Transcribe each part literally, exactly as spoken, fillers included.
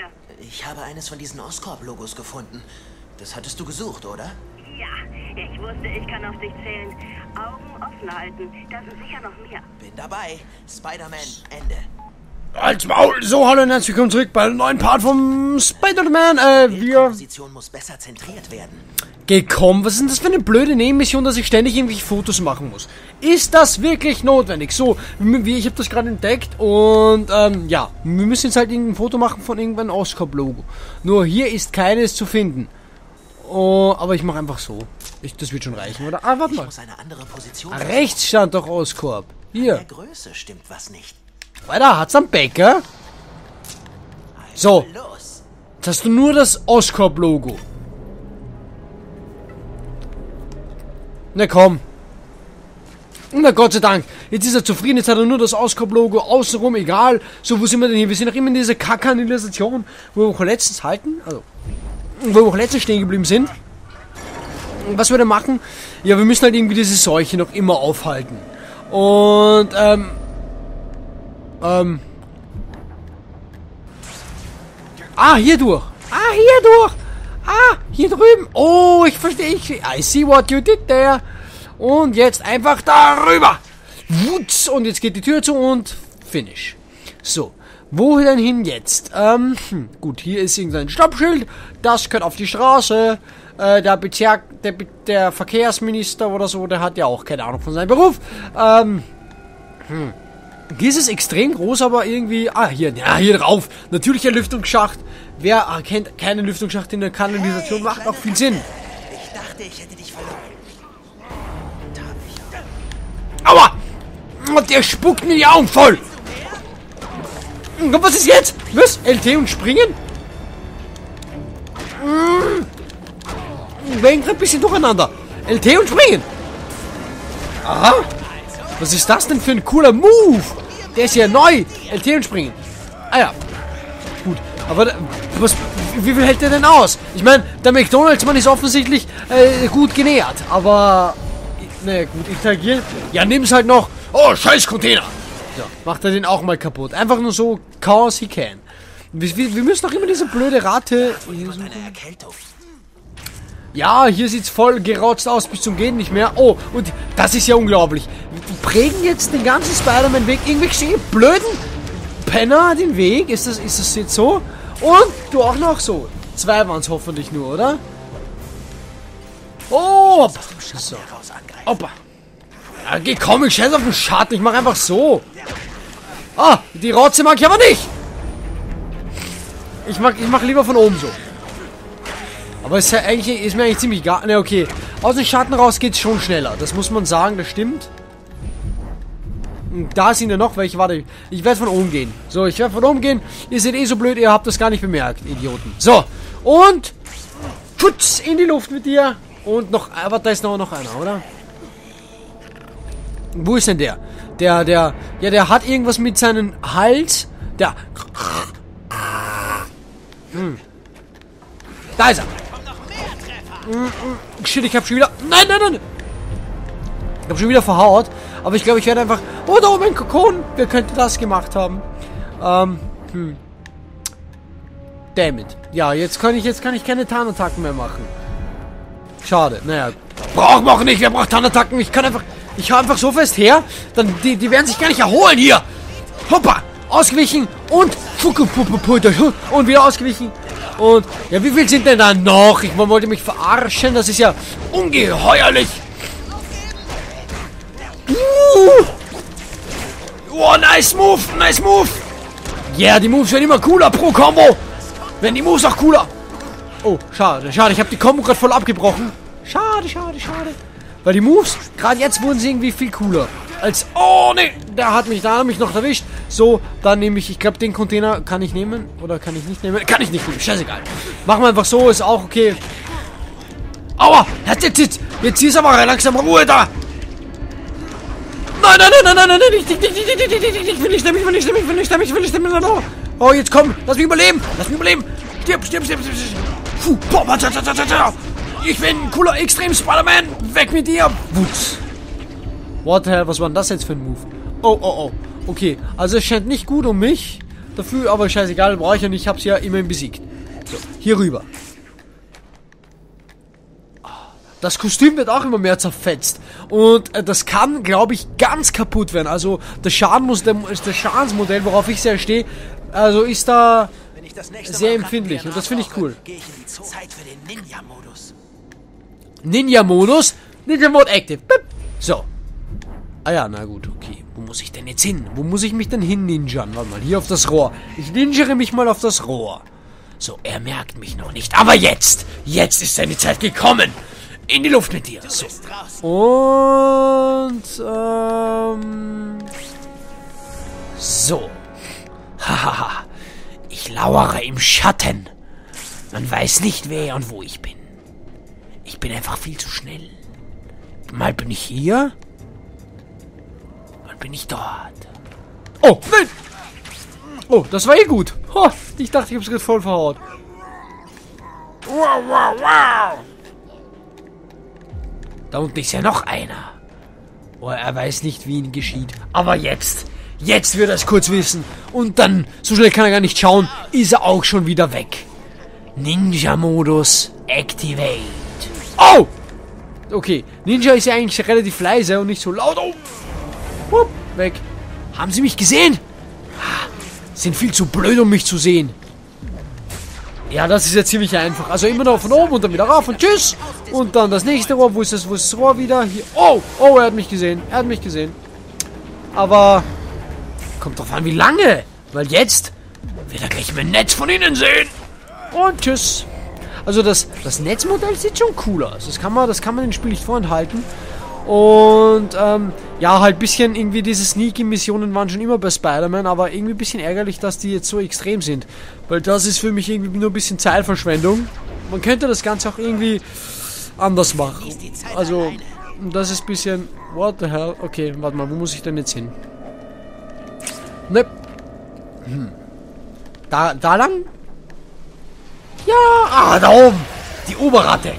hier? Ich habe eines von diesen Oscorp-Logos gefunden. Das hattest du gesucht, oder? Ja, ich wusste, ich kann auf dich zählen. Augen offen halten, da sind sicher noch mehr. Bin dabei. Spider-Man, Ende. Als Maul! So, hallo und herzlich willkommen zurück bei einem neuen Part vom Spider-Man. Äh, wir... Die Komposition muss besser zentriert werden. Gekommen. Was ist denn das für eine blöde Nebenmission, dass ich ständig irgendwelche Fotos machen muss? Ist das wirklich notwendig? So, wie ich habe das gerade entdeckt und ähm, ja, wir müssen jetzt halt irgendein Foto machen von irgendeinem Oscorp-Logo. Nur hier ist keines zu finden. Oh, aber ich mache einfach so. Ich, das wird schon reichen, oder? Ah, warte mal. Ich muss eine andere Position. Ah, rechts stand doch Oscorp. Hier. Der Größe stimmt was nicht. Weiter, hat's am Bäcker? So. Los. Jetzt hast du nur das Oscorp-Logo. Na komm. Na Gott sei Dank. Jetzt ist er zufrieden. Jetzt hat er nur das Oscorp-Logo außenrum. Egal. So, wo sind wir denn hier? Wir sind noch immer in dieser Kack-Kanalisation, wo wir auch letztens halten. Also, wo wir auch letztens stehen geblieben sind. Was wir da machen? Ja, wir müssen halt irgendwie diese Seuche noch immer aufhalten. Und, ähm... Ähm... Ah, hier durch. Ah, hier durch. Ah, hier drüben. Oh, ich verstehe. Ich, I see what you did there. Und jetzt einfach darüber. Wutz. Und jetzt geht die Tür zu und finish. So. Wo denn hin jetzt? Ähm, hm, gut, hier ist irgendein Stoppschild. Das gehört auf die Straße. Äh, der Bezirk, der, der Verkehrsminister oder so, der hat ja auch keine Ahnung von seinem Beruf. Ähm, hm. Hier ist es extrem groß, aber irgendwie... Ah, hier, ja, hier drauf. Natürlicher Lüftungsschacht. Wer ah, kennt keine Lüftungsschacht in der Kanalisation? Hey, macht auch viel Sinn. Ich dachte, ich hätte dich verloren. Aua! Und der spuckt mir die Augen voll. Und was ist jetzt? Was? L T und springen? Wir hängen gerade ein bisschen durcheinander. L T und springen. Aha. Was ist das denn für ein cooler Move? Der ist ja neu. L T und springen. Ah ja. Gut. Aber was, wie viel hält der denn aus? Ich meine, der McDonalds-Mann ist offensichtlich äh, gut genährt. Aber... Naja, gut, interagieren. Ja, nimm es halt noch. Oh, scheiß Container. So, macht er den auch mal kaputt. Einfach nur so, cause he can. Wir, wir, wir müssen doch immer diese blöde Rate... Eine Erkältung. Ja, hier sieht's voll gerotzt aus bis zum Gehen nicht mehr. Oh, und das ist ja unglaublich. Die prägen jetzt den ganzen Spider-Man-Weg. Irgendwelche blöden Penner den Weg. Ist das, ist das jetzt so? Und du auch noch so. Zwei waren es hoffentlich nur, oder? Oh, so. Opa. Ja, geh, komm, ich scheiß auf den Schatten. Ich mach einfach so. Ah, die Rotze mag ich aber nicht. Ich mag, ich mach lieber von oben so. Aber es ist, ja eigentlich, ist mir eigentlich ziemlich gar... Ne, okay. Aus dem Schatten raus geht's schon schneller. Das muss man sagen, das stimmt. Und da sind ja noch welche. Warte, ich werde von oben gehen. So, ich werde von oben gehen. Ihr seid eh so blöd, ihr habt das gar nicht bemerkt, Idioten. So, und... Putz, in die Luft mit dir. Und noch... Aber da ist noch, noch einer, oder? Wo ist denn der? Der, der... Ja, der hat irgendwas mit seinem Hals. Der... Hm. Da ist er. Shit, ich hab schon wieder... Nein, nein, nein! Ich hab schon wieder verhaut. Aber ich glaube, ich werde einfach... Oh, da oben ein Kokon! Wer könnte das gemacht haben? Ähm, hm. Damn it. Ja, jetzt kann ich, jetzt kann ich keine Tarnattacken mehr machen. Schade. Naja. Braucht man auch nicht. Wer braucht Tarnattacken? Ich kann einfach... Ich hau einfach so fest her. Dann, die, die werden sich gar nicht erholen hier. Hoppa! Ausgewichen. Und... Und wieder ausgewichen. Und, ja, wie viel sind denn da noch? Ich man wollte mich verarschen, das ist ja ungeheuerlich. Uh. Oh, nice move, nice move. Yeah, die Moves werden immer cooler pro Combo. Werden die Moves auch cooler. Oh, schade, schade, ich habe die Combo gerade voll abgebrochen. Schade, schade, schade. Weil die Moves, gerade jetzt wurden sie irgendwie viel cooler. Als, oh ne, der hat mich, da hat mich noch erwischt. So, dann nehme ich, ich glaube, den Container kann ich nehmen. Oder kann ich nicht nehmen? Kann ich nicht nehmen, scheißegal. Machen wir einfach so, ist auch okay. Aua, jetzt, jetzt, jetzt, jetzt ist aber langsam Ruhe da. Nein, nein, nein, nein, nein, nein, nicht, nicht, nicht, nicht, nicht, nicht, ich will nicht stemmen, ich will nicht stemmen, ich will nicht stemmen, ich will nicht stemmen. Oh, jetzt komm, lass mich überleben, lass mich überleben. Stirb, stirb, stirb, stirb, stirb. Puh, boah, ich bin ein cooler Extrem Spider-Man, weg mit dir. Wutz. What the hell, was war denn das jetzt für ein Move? Oh, oh, oh. Okay, also es scheint nicht gut um mich. dafür, aber scheißegal, brauche ich ja nicht, ich hab's ja immerhin besiegt. So, hier rüber. Das Kostüm wird auch immer mehr zerfetzt. Und äh, das kann, glaube ich, ganz kaputt werden. Also, das Schaden muss, der, das Schadensmodell, worauf ich sehr stehe, also ist da sehr empfindlich. Und das finde ich cool. Zeit für den Ninja-Modus. Ninja-Modus? Ninja-Mode Active. Bip. So. Ah ja, na gut, okay. Wo muss ich denn jetzt hin? Wo muss ich mich denn hin ninjern? Warte mal, hier auf das Rohr. Ich ninjere mich mal auf das Rohr. So, er merkt mich noch nicht. Aber jetzt, jetzt ist seine Zeit gekommen. In die Luft mit dir. So. Und, ähm... So. Hahaha. Ich lauere im Schatten. Man weiß nicht, wer und wo ich bin. Ich bin einfach viel zu schnell. Mal bin ich hier. Mal bin ich dort. Oh, nein! Oh, das war eh gut. Oh, ich dachte, ich hab's gerade voll verhaut. Wow, wow, wow! Da unten ist ja noch einer. Oh, er weiß nicht, wie ihm geschieht. Aber jetzt, jetzt wird er es kurz wissen. Und dann, so schnell kann er gar nicht schauen, ist er auch schon wieder weg. Ninja-Modus Activate. Oh! Okay, Ninja ist ja eigentlich relativ leise und nicht so laut. Oh! Hup, weg. Haben Sie mich gesehen? Sind viel zu blöd, um mich zu sehen. Ja, das ist ja ziemlich einfach. Also immer noch von oben und dann wieder rauf und tschüss. Und dann das nächste Rohr. Wo ist das? Wo ist das Rohr wieder? Hier. Oh, oh, er hat mich gesehen. Er hat mich gesehen. Aber kommt drauf an, wie lange. Weil jetzt wird er gleich mein Netz von innen sehen. Und tschüss. Also das, das Netzmodell sieht schon cool aus. Das kann man, das kann man dem Spiel nicht vorenthalten. Und ähm, ja, halt ein bisschen irgendwie diese Sneaky-Missionen waren schon immer bei Spider-Man, aber irgendwie ein bisschen ärgerlich, dass die jetzt so extrem sind. Weil das ist für mich irgendwie nur ein bisschen Zeitverschwendung. Man könnte das Ganze auch irgendwie anders machen. Also, das ist ein bisschen... What the hell? Okay, warte mal, wo muss ich denn jetzt hin? Ne. Hm. Da, da lang? Ja, ah, da oben. Die Oberratte.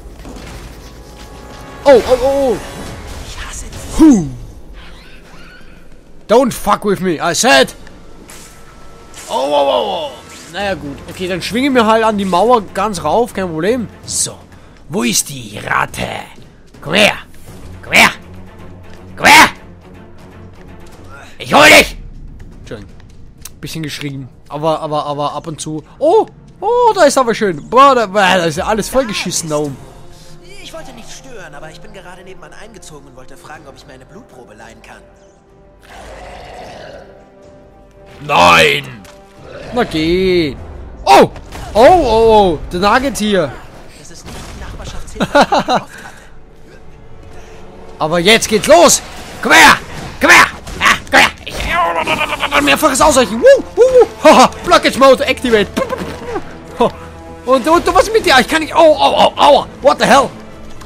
Oh, oh, oh. Huh. Don't fuck with me, I said. Oh, oh, oh, oh. Naja, gut. Okay, dann schwinge mir halt an die Mauer ganz rauf, kein Problem. So, wo ist die Ratte? Komm her. Komm her. Komm her. Ich hol dich. Schön. Bisschen geschrien. Aber, aber, aber ab und zu. Oh, oh, da ist aber schön. Boah, da, da ist ja alles vollgeschissen da oben. Ich wollte nicht stören, aber ich bin gerade nebenan eingezogen und wollte fragen, ob ich mir eine Blutprobe leihen kann. Nein! Na geh! Oh! Oh, oh, oh! Der Nagetier! Das ist nicht die Nachbarschaftshilfe, die ich gehofft hatte. Aber jetzt geht's los! Komm her! Komm her! Ah, komm her! Ich, mehrfaches Ausweichen! Woo, woo, haha! Blockage Mode activate! Und, und, und was ist mit dir? Ich kann nicht... Oh, oh, oh, aua! What the hell?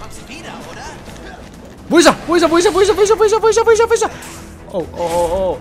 Wo ist er? Wo ist er? Wo ist er? Wo ist er? Wo ist er? Wo ist er? Wo ist er? Wo ist er? Wo ist er? Oh, oh, oh, oh.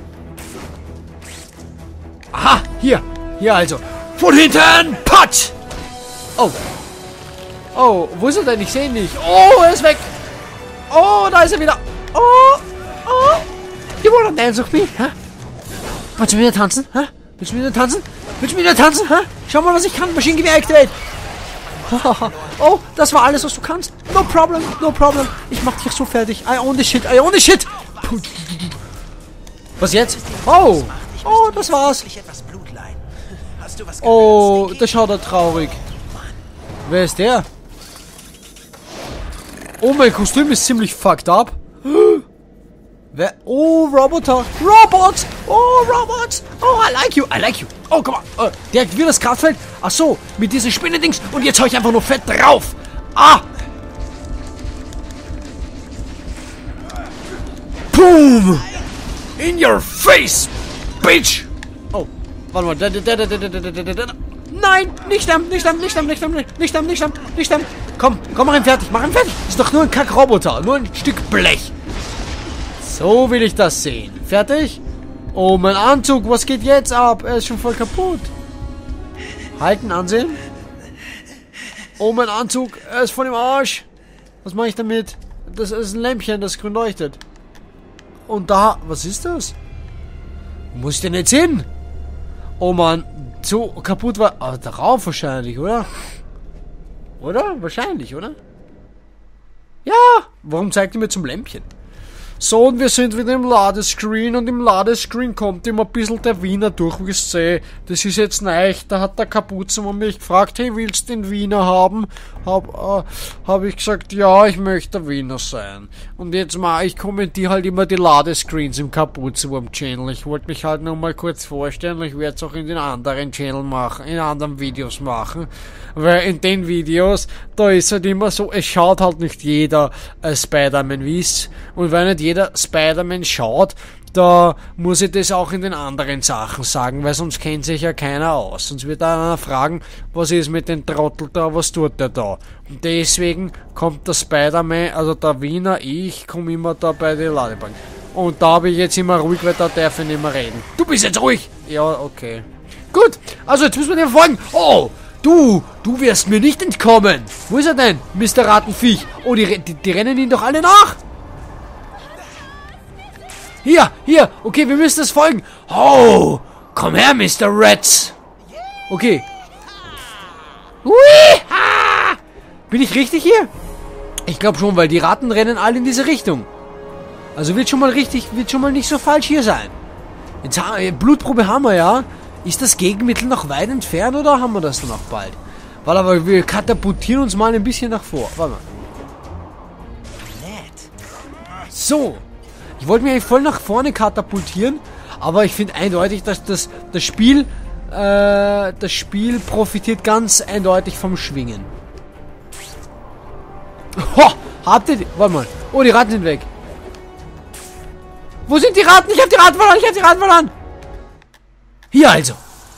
Aha, hier. Hier also. Von hinten. Patsch. Oh. Oh, wo ist er denn? Ich sehe ihn nicht. Oh, er ist weg. Oh, da ist er wieder. Oh, oh. You wanna dance with me? Hä? Willst du wieder tanzen? Hä? Willst du wieder tanzen? Willst du wieder tanzen? Hä? Schau mal, was ich kann. Maschinengewehr activate. Oh, das war alles, was du kannst. No problem, no problem. Ich mach dich so fertig. I own the shit, I own the shit. Was jetzt? Oh, oh, das war's. Oh, der schaut da traurig. Wer ist der? Oh, mein Kostüm ist ziemlich fucked up. Wer? Oh, Roboter. Robots. Oh, Robots. Oh, I like you. I like you. Oh, guck mal. Uh, der aktiviert das Kraftfeld. Ach so, mit diesen Spinnendings. Und jetzt hau ich einfach nur fett drauf. Ah. Boom. In your face, bitch. Oh, warte mal. Da, da, da, da, da, da, da, da. Nein, nicht sterben, nicht sterben, nicht sterben, nicht sterben, nicht sterben, nicht sterben, nicht sterben. Komm, komm, mach ihn fertig, mach ihn fertig. Ist doch nur ein Kackroboter, nur ein Stück Blech. So will ich das sehen. Fertig? Oh, mein Anzug, was geht jetzt ab? Er ist schon voll kaputt. Halten, ansehen. Oh, mein Anzug, er ist voll im Arsch. Was mache ich damit? Das ist ein Lämpchen, das grün leuchtet. Und da, was ist das? Wo muss ich denn jetzt hin? Oh Mann, so kaputt war... Ah, der Raum wahrscheinlich, oder? Oder? Wahrscheinlich, oder? Ja! Warum zeigt ihr mir zum Lämpchen? So, und wir sind wieder im Ladescreen und im Ladescreen kommt immer ein bisschen der Wiener durch, wie ich sehe. Das ist jetzt neu, da hat der Kapuzenmann mich gefragt, hey, willst du den Wiener haben? Hab, äh, hab ich gesagt, ja, ich möchte der Wiener sein. Und jetzt mal, ich kommentiere halt immer die Ladescreens im Kapuzenmann-Channel. Ich wollte mich halt nur mal kurz vorstellen, ich werde es auch in den anderen Channel machen, in anderen Videos machen. Weil in den Videos, da ist halt immer so, es schaut halt nicht jeder äh, Spider-Man, wie's. Und wenn nicht jeder Spider-Man schaut, da muss ich das auch in den anderen Sachen sagen, weil sonst kennt sich ja keiner aus. Sonst wird einer fragen, was ist mit dem Trottel da, was tut der da? Und deswegen kommt der Spider-Man, also der Wiener, ich komme immer da bei der Ladebank. Und da habe ich jetzt immer ruhig, weil da darf ich nicht mehr reden. Du bist jetzt ruhig! Ja, okay. Gut, also jetzt müssen wir dir folgen. Oh! Du, du wirst mir nicht entkommen. Wo ist er denn, Mister Rattenviech? Oh, die, die, die rennen ihn doch alle nach. Hier, hier. Okay, wir müssen das folgen. Oh, komm her, Mister Rats. Okay. Hui, ha. Bin ich richtig hier? Ich glaube schon, weil die Ratten rennen alle in diese Richtung. Also wird schon mal richtig, wird schon mal nicht so falsch hier sein. Jetzt, Blutprobe haben wir ja. Ist das Gegenmittel noch weit entfernt oder haben wir das dann auch bald? Weil aber wir katapultieren uns mal ein bisschen nach vor. Warte mal. So. Ich wollte mich eigentlich voll nach vorne katapultieren, aber ich finde eindeutig, dass das, das Spiel äh, das Spiel profitiert ganz eindeutig vom Schwingen. Ho! Habt ihr die? Warte mal. Oh, die Ratten sind weg. Wo sind die Ratten? Ich hab die Ratten verloren! Ich hab die Ratten verloren! Hier also.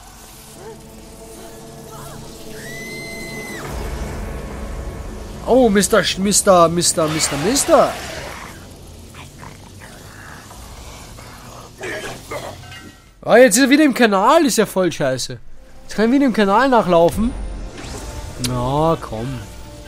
Oh, Mister Sch Mister Mister Mister Mister. Ah, jetzt ist er wieder im Kanal. Ist ja voll scheiße. Jetzt kann er wieder im Kanal nachlaufen. Na, komm.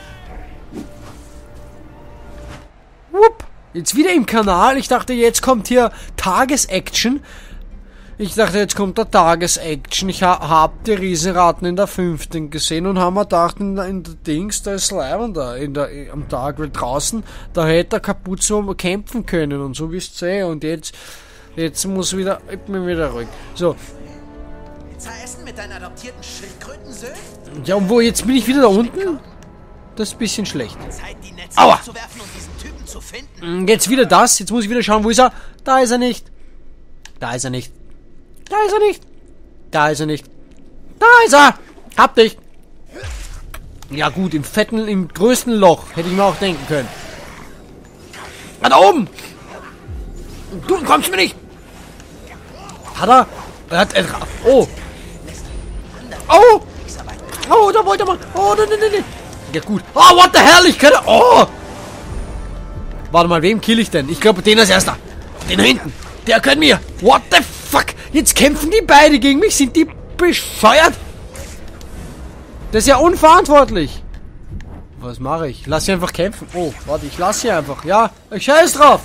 Wupp. Jetzt wieder im Kanal. Ich dachte, jetzt kommt hier Tagesaction. Ich dachte, jetzt kommt der Tagesaction. Ich ha hab die Riesenratten in der fünften gesehen und haben mir gedacht, in der, in der Dings, da ist Leibender in der, am Tag, weil draußen, da hätte der Kapuze kämpfen können und so wie es sehe. Und jetzt, jetzt muss wieder, ich bin wieder ruhig. So. Essen mit deinen adoptierten Schildkrötensöhnen? Ja, und wo, jetzt bin ich wieder da unten? Das ist ein bisschen schlecht. Zeit, die Netze Aua! aufzuwerfen und diesen Typen zu finden. Jetzt wieder das, jetzt muss ich wieder schauen, wo ist er? Da ist er nicht. Da ist er nicht. Da ist er nicht. Da ist er nicht. Da ist er. Hab dich. Ja gut, im fetten, im größten Loch. Hätte ich mir auch denken können. Ah, da oben. Du kommst mir nicht. Hat er? Er hat... Er, oh. Oh. Oh, da wollte er mal. Oh, ne, ne, ne, ne. Ja gut. Oh, what the hell? Ich kann... Oh. Warte mal, wem kill ich denn? Ich glaube, den als erster. Den da hinten. Der kann mir. What the fuck? Jetzt kämpfen die beide gegen mich. Sind die bescheuert? Das ist ja unverantwortlich. Was mache ich? Lass sie einfach kämpfen. Oh, warte, ich lasse sie einfach. Ja, ich scheiß drauf.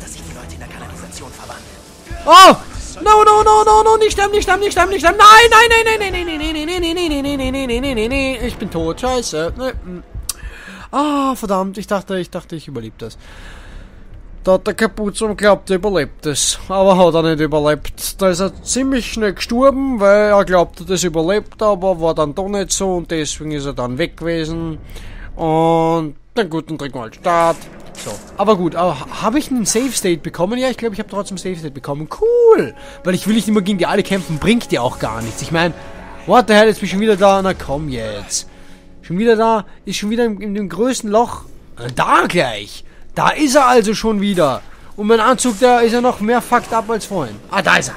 Oh! No, no, no, no, no, nicht sterben, nicht sterben, nicht sterben, nicht sterben. Nein, nein, nein, nein, nein, nein, nein, nein, nein, nein, nein, nein, nein, nein, nein, nein, nein. Ich bin tot. Scheiße. Ah, verdammt. Ich dachte, ich dachte, ich überlebe das. Da hat der Kapuze und glaubt, er überlebt es. Aber hat er nicht überlebt. Da ist er ziemlich schnell gestorben, weil er glaubte, das überlebt, aber war dann doch nicht so und deswegen ist er dann weg gewesen. Und den guten Trick mal Start. So. Aber gut, habe ich einen Safe State bekommen? Ja, ich glaube, ich habe trotzdem Safe State bekommen. Cool! Weil ich will nicht immer gegen die alle kämpfen, bringt ja auch gar nichts. Ich meine, what the hell, jetzt bin ich schon wieder da. Na komm jetzt. Schon wieder da, ist schon wieder in, in dem größten Loch. Da gleich. Da ist er also schon wieder. Und mein Anzug, da ist er noch mehr fucked up als vorhin. Ah, da ist er.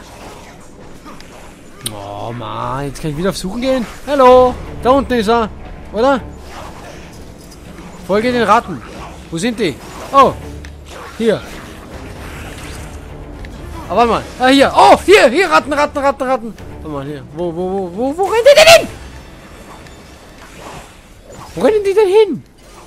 Oh Mann, jetzt kann ich wieder auf Suchen gehen. Hallo, da unten ist er. Oder? Folge den Ratten. Wo sind die? Oh, hier. Ah, warte mal. Ah, hier. Oh, hier, hier, Ratten, Ratten, Ratten, Ratten. Warte mal, hier. Wo, wo, wo, wo, wo rennen die denn hin? Wo rennen die denn hin?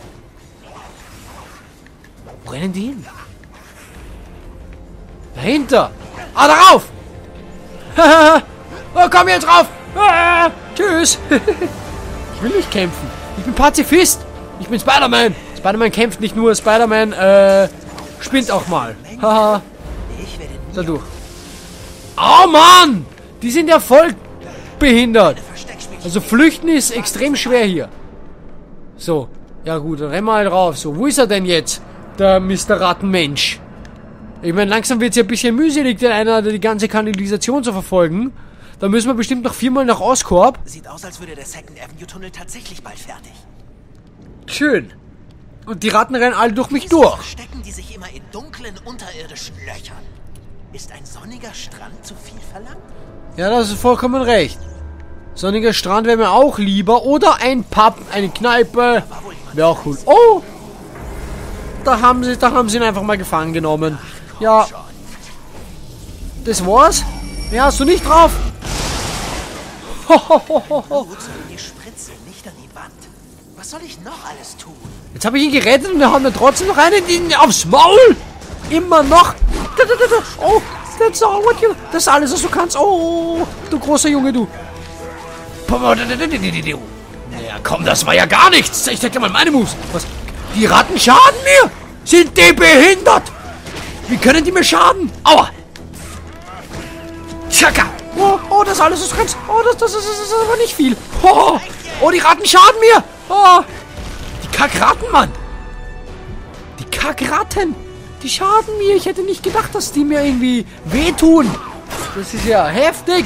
Wo rennen die hin? Dahinter. Ah, darauf. Oh, komm jetzt rauf! Ah, tschüss! Ich will nicht kämpfen. Ich bin Pazifist. Ich bin Spider-Man. Spider-Man kämpft nicht nur. Spider-Man, äh, spinnt auch mal. Haha. Da durch. Oh, Mann! Die sind ja voll behindert. Also flüchten ist extrem schwer hier. So. Ja gut, dann rennen wir halt rauf. So, wo ist er denn jetzt? Der Mister Rattenmensch. Ich meine, langsam wird es ja ein bisschen mühselig, den einer die ganze Kanalisation zu verfolgen. Da müssen wir bestimmt noch viermal nach Oscorp. Sieht aus, als würde der Second Avenue Tunnel tatsächlich bald fertig. Schön. Und die Ratten rennen alle durch mich Wieso durch. verstecken die sich immer in dunklen, unterirdischen Löchern? Ist ein sonniger Strand zu viel verlangt? Ja, das ist vollkommen recht. Sonniger Strand wäre mir auch lieber. Oder ein Pub, eine Kneipe. Wäre auch cool. Oh! Da haben sie, da haben sie ihn einfach mal gefangen genommen. Ja. Das war's? Ja, hast du nicht drauf? Blut soll in die Spritze, nicht an die Wand. Was soll ich noch alles tun? Jetzt habe ich ihn gerettet und wir haben dann trotzdem noch einen in, aufs Maul. Immer noch. Oh, that's all what you... Das ist alles, was du kannst. Oh, du großer Junge, du. Ja, komm, das war ja gar nichts. Ich zeig dir mal meine Moves. Was? Die Ratten schaden mir. Sind die behindert? Wie können die mir schaden? Aua. Tschakka. Oh, oh, das ist alles, was du kannst. Oh, das, das, das, das ist aber nicht viel. Oh, oh, die Ratten schaden mir. Oh, die Kackratten, Mann. Die Kackratten. Die schaden mir. Ich hätte nicht gedacht, dass die mir irgendwie wehtun. Das ist ja heftig.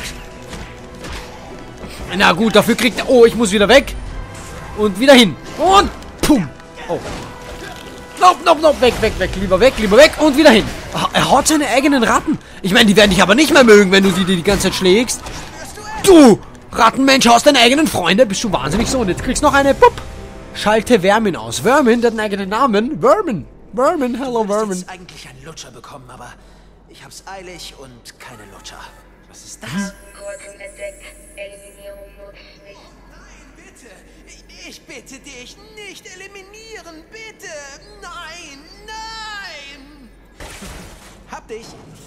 Na gut, dafür kriegt er... Oh, ich muss wieder weg. Und wieder hin. Und pum. Oh. Nope, nope, nope. Weg, weg, weg. Lieber weg, lieber weg. Und wieder hin. Ach, er haut seine eigenen Ratten. Ich meine, die werden dich aber nicht mehr mögen, wenn du die, die die ganze Zeit schlägst. Du Rattenmensch, hast deine eigenen Freunde. Bist du wahnsinnig so. Und jetzt kriegst du noch eine... Pup. Schalte Vermin aus. Vermin, der hat einen eigenen Namen. Vermin. Vermin, hello Vermin. Ich hätte eigentlich einen Lutscher bekommen, aber ich hab's eilig und keine Lutscher. Was ist das? Kurzum entdeckt. Eliminierung notwendig. Nein, bitte. Ich, ich bitte dich, nicht eliminieren, bitte. Nein, nein. Hab dich.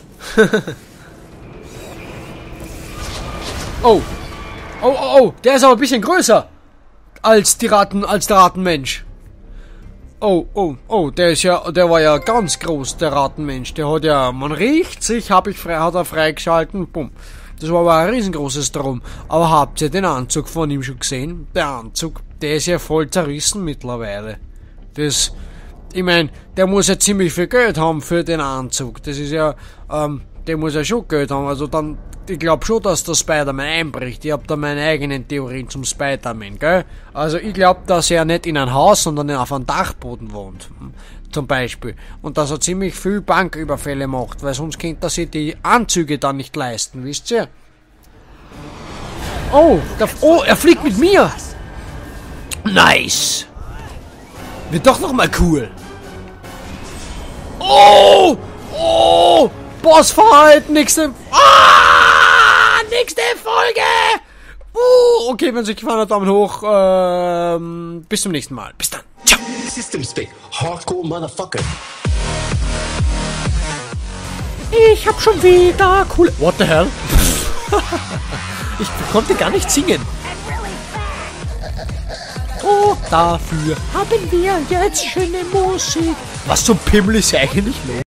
Oh. Oh, oh, oh. Der ist aber ein bisschen größer. Als die Ratten, als der Rattenmensch. Oh, oh, oh, der ist ja, der war ja ganz groß, der Rattenmensch. Der hat ja, man riecht sich, hab ich frei, hat er freigeschalten, bumm. Das war aber ein riesengroßes Drum. Aber habt ihr den Anzug von ihm schon gesehen? Der Anzug, der ist ja voll zerrissen mittlerweile. Das, ich mein, der muss ja ziemlich viel Geld haben für den Anzug. Das ist ja, ähm, der muss ja schon Geld haben. Also dann, ich glaube schon, dass der Spider-Man einbricht. Ich hab da meine eigenen Theorien zum Spider-Man, gell? Also ich glaube, dass er nicht in ein Haus, sondern auf einem Dachboden wohnt. Zum Beispiel. Und dass er ziemlich viel Banküberfälle macht, weil sonst könnte er sich die Anzüge dann nicht leisten, wisst ihr? Oh, der, oh, er fliegt mit mir! Nice! Wird doch nochmal cool! Oh! Oh! Bossfight! Nächste... Ah! Nächste Folge! Uh, okay, wenn es euch gefallen hat, Daumen hoch. Ähm, bis zum nächsten Mal. Bis dann. Ciao! System Stick, Hardcore Motherfucker. Ich hab schon wieder coole... What the hell? Ich konnte gar nicht singen. Oh, dafür haben wir jetzt schöne Musik. Was zum Pimmel ist eigentlich los?